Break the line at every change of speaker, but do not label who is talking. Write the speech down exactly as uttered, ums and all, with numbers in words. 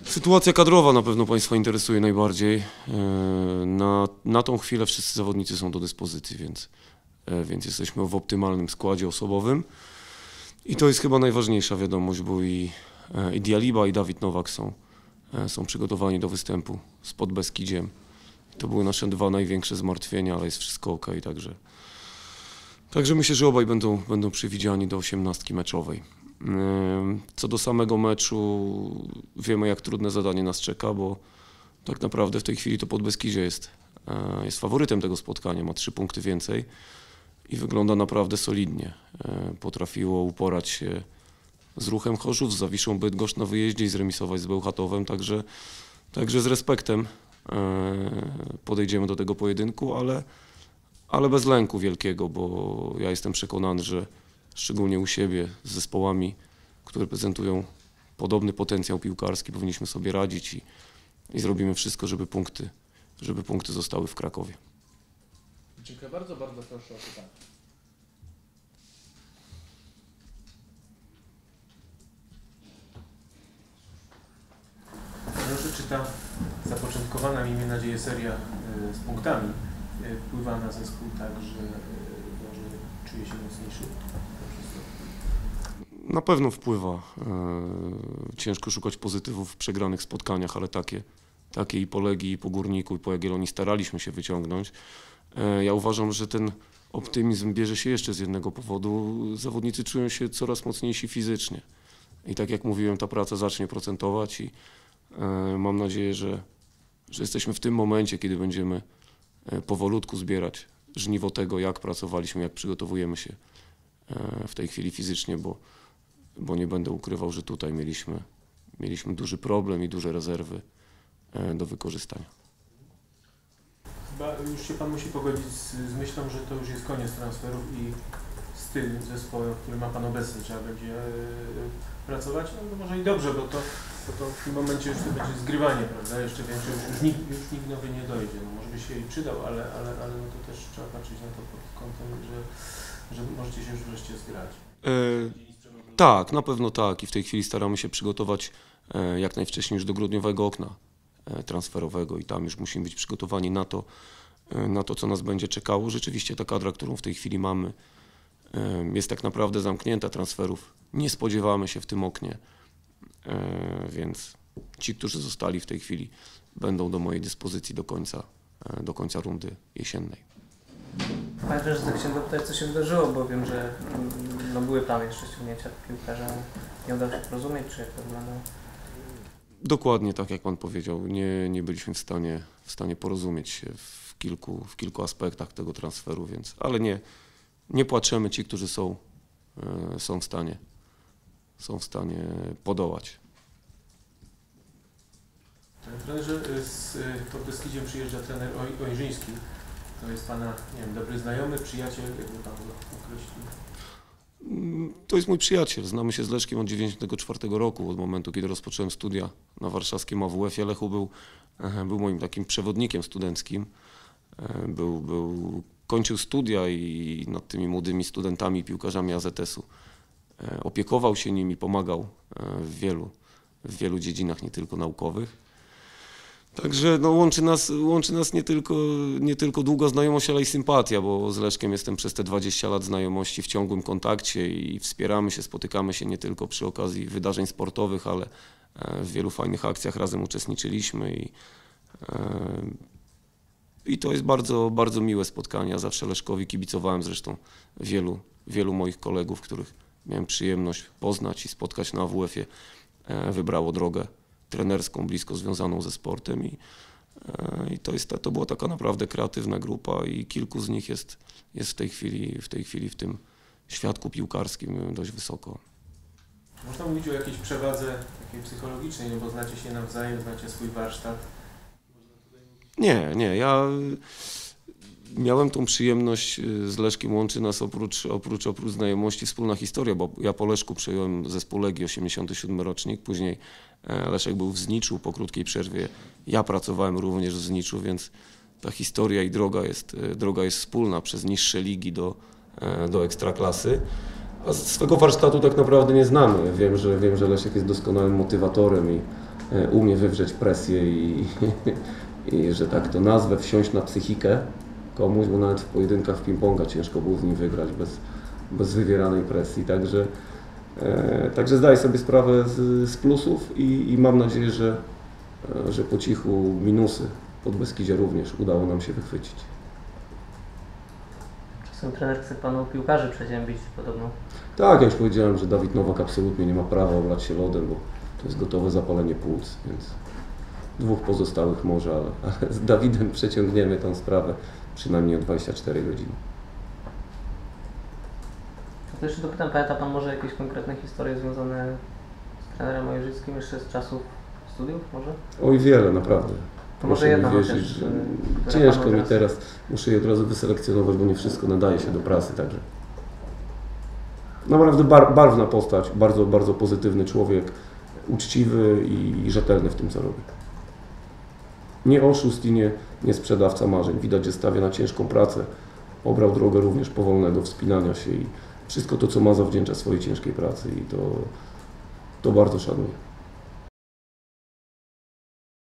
Sytuacja kadrowa na pewno Państwa interesuje najbardziej. Na, na tą chwilę wszyscy zawodnicy są do dyspozycji, więc, więc jesteśmy w optymalnym składzie osobowym. I to jest chyba najważniejsza wiadomość, bo i, i Dialiba, i Dawid Nowak są, są przygotowani do występu z Podbeskidziem. To były nasze dwa największe zmartwienia, ale jest wszystko ok, także, także myślę, że obaj będą, będą przewidziani do osiemnastki meczowej. Co do samego meczu, wiemy, jak trudne zadanie nas czeka, bo tak naprawdę w tej chwili to Podbeskidzie jest, jest faworytem tego spotkania, ma trzy punkty więcej i wygląda naprawdę solidnie. Potrafiło uporać się z Ruchem Chorzów, z Zawiszą Bydgoszcz na wyjeździe i zremisować z Bełchatowem, także, także z respektem podejdziemy do tego pojedynku, ale, ale bez lęku wielkiego, bo ja jestem przekonany, że szczególnie u siebie z zespołami, które prezentują podobny potencjał piłkarski, powinniśmy sobie radzić i, i zrobimy wszystko, żeby punkty, żeby punkty zostały w Krakowie.
Dziękuję bardzo, bardzo proszę o pytanie. Proszę, czy ta zapoczątkowana, miejmy nadzieję, seria z punktami wpływa na zespół tak, że może czuje się mocniejszy?
Na pewno wpływa. Ciężko szukać pozytywów w przegranych spotkaniach, ale takie, takie i po Legii, i po Górniku, i po Jagiellonii staraliśmy się wyciągnąć. Ja uważam, że ten optymizm bierze się jeszcze z jednego powodu. Zawodnicy czują się coraz mocniejsi fizycznie. I tak jak mówiłem, ta praca zacznie procentować i mam nadzieję, że, że jesteśmy w tym momencie, kiedy będziemy powolutku zbierać żniwo tego, jak pracowaliśmy, jak przygotowujemy się w tej chwili fizycznie, bo, bo nie będę ukrywał, że tutaj mieliśmy, mieliśmy duży problem i duże rezerwy do wykorzystania.
Chyba już się Pan musi pogodzić z, z myślą, że to już jest koniec transferów i z tym zespołem, w którym ma Pan obecnie, trzeba będzie e, pracować. No, no może i dobrze, bo to, bo to w tym momencie już to będzie zgrywanie, prawda? Jeszcze większe, już, już, nikt, już nikt nowy nie dojdzie. No, może by się jej przydał, ale, ale, ale no to też trzeba patrzeć na to pod kątem, że, że możecie się już wreszcie zgrać.
E, tak, na pewno tak i w tej chwili staramy się przygotować e, jak najwcześniej już do grudniowego okna transferowego i tam już musimy być przygotowani na to, na to, co nas będzie czekało. Rzeczywiście ta kadra, którą w tej chwili mamy, jest tak naprawdę zamknięta transferów. Nie spodziewamy się w tym oknie, więc ci, którzy zostali w tej chwili, będą do mojej dyspozycji do końca, do końca rundy jesiennej.
Panie trenerze, tak się dopytać, co się wydarzyło, bo wiem, że no, były plany jeszcze ściągnięcia piłkarza. Nie udało się porozumieć, czy jak to wyglądało?
Dokładnie tak, jak Pan powiedział. Nie, nie byliśmy w stanie, w stanie porozumieć się w kilku, w kilku aspektach tego transferu, więc, ale nie, nie płaczemy ci, którzy są, e, są, w stanie, są w stanie podołać.
Panie trenerze, z Podbeskidziem przyjeżdża trener Ojrzyński. To jest Pana, nie wiem, dobry znajomy, przyjaciel, jakby Pan go określił?
To jest mój przyjaciel. Znamy się z Leszkiem od dziewięćdziesiątego czwartego roku, od momentu, kiedy rozpocząłem studia na warszawskim A W F-ie. Lechu był, był moim takim przewodnikiem studenckim. Był, był, kończył studia i nad tymi młodymi studentami, piłkarzami A Z S-u opiekował się nimi, pomagał w wielu, w wielu dziedzinach, nie tylko naukowych. Także no, łączy nas, łączy nas nie, tylko, nie tylko długa znajomość, ale i sympatia, bo z Leszkiem jestem przez te dwadzieścia lat znajomości w ciągłym kontakcie i wspieramy się, spotykamy się nie tylko przy okazji wydarzeń sportowych, ale w wielu fajnych akcjach razem uczestniczyliśmy i, i to jest bardzo, bardzo miłe spotkanie. Ja zawsze Leszkowi kibicowałem, zresztą wielu, wielu moich kolegów, których miałem przyjemność poznać i spotkać na A W F-ie, wybrało drogę trenerską, blisko związaną ze sportem i, i to, jest, to była taka naprawdę kreatywna grupa i kilku z nich jest, jest w tej chwili, w tej chwili w tym świadku piłkarskim dość wysoko.
Można mówić o jakiejś przewadze takiej psychologicznej, no bo znacie się nawzajem, znacie swój warsztat?
Nie, nie, ja miałem tą przyjemność z Leszkiem, łączy nas oprócz, oprócz, oprócz znajomości wspólna historia, bo ja po Leszku przejąłem zespół Legii, osiemdziesiąty siódmy rocznik, później Leszek był w Zniczu, po krótkiej przerwie ja pracowałem również w Zniczu, więc ta historia i droga jest, droga jest wspólna przez niższe ligi do, do ekstraklasy. A swego warsztatu tak naprawdę nie znamy. Wiem, że, wiem, że Leszek jest doskonałym motywatorem i, e, umie wywrzeć presję i, i że tak to nazwę, wsiąść na psychikę komuś, bo nawet w pojedynkach w ping-ponga ciężko było z nim wygrać bez, bez wywieranej presji, także, e, także zdaję sobie sprawę z, z plusów i, i mam nadzieję, że, e, że po cichu minusy pod Beskidzie również udało nam się wychwycić.
Czasem trener chce panu piłkarzy przeziębić podobno.
Tak, ja już powiedziałem, że Dawid Nowak absolutnie nie ma prawa oblać się lodem, bo to jest gotowe zapalenie płuc, więc dwóch pozostałych może, ale, ale z Dawidem przeciągniemy tę sprawę przynajmniej o dwadzieścia cztery godziny.
To jeszcze dopytam, pamięta pan może jakieś konkretne historie związane z trenerem Mojżyckim jeszcze z czasów studiów może?
Oj, wiele, naprawdę.
To może jedna
wierzyć,
chociaż,
że
która
ciężko
panu
mi
teraz-
teraz, muszę je od razu wyselekcjonować, bo nie wszystko nadaje się do prasy, także naprawdę bar, barwna postać, bardzo, bardzo pozytywny człowiek, uczciwy i, i rzetelny w tym, co robi. Nie oszust i nie, nie sprzedawca marzeń. Widać, że stawia na ciężką pracę. Obrał drogę również powolnego wspinania się i wszystko to, co ma, zawdzięcza swojej ciężkiej pracy i to, to bardzo szanuję.